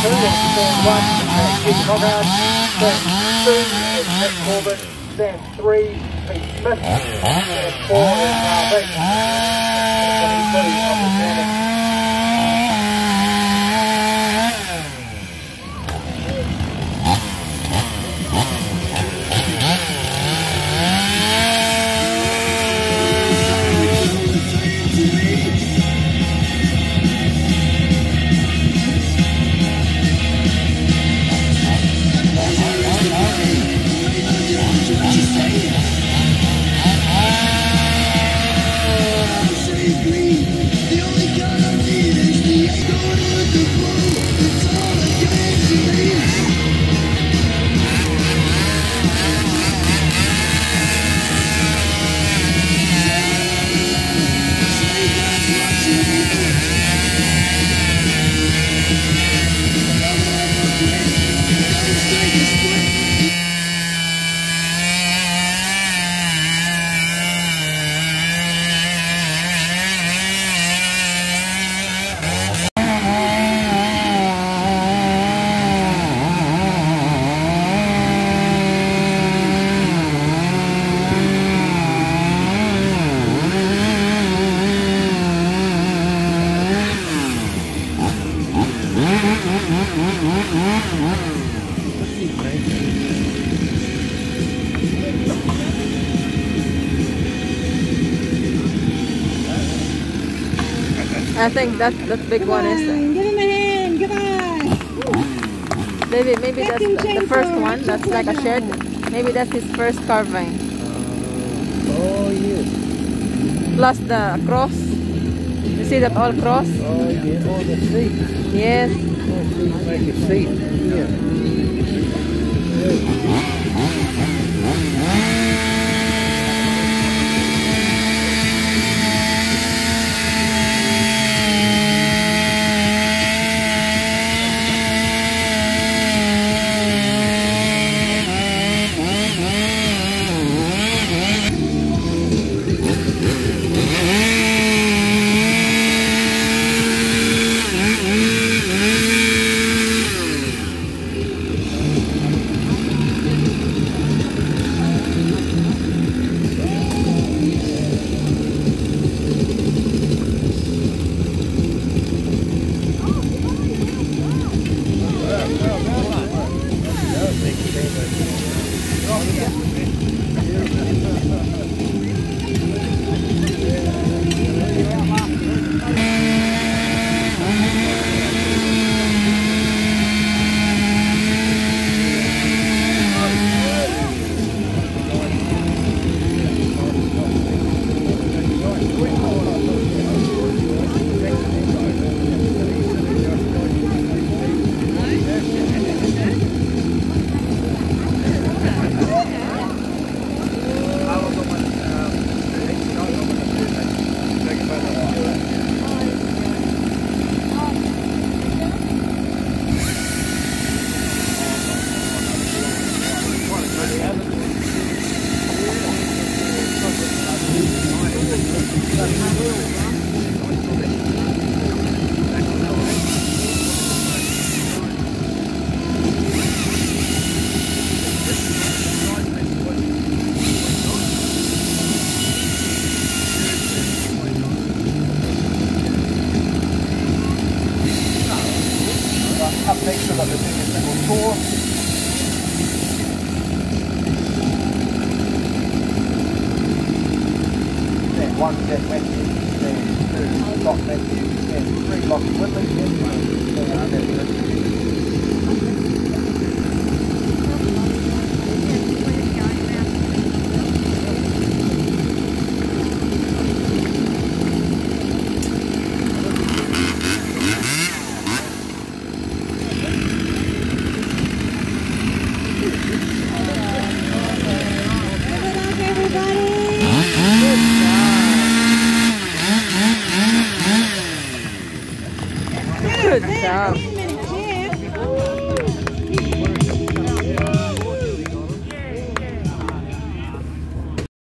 2 on stand 1 at King Hogarth, stand 2 at Nick Corbett, stand 3 Pete Smith, stand 4 is Harvey. 22 of the standing. I think that big one is Give him a hand, come on. maybe that's the first one. That's like a shed. Maybe that's his first carving. Oh yes. Plus the cross. You see that all cross? Oh yeah, oh the seat. Yes. Oh, so you make a seat. Up next we've got the single tour. Stand 1, Jack Matthews. Stand 2, Lock Matthews. Stand 3, Lockie Whitley. Stand 4,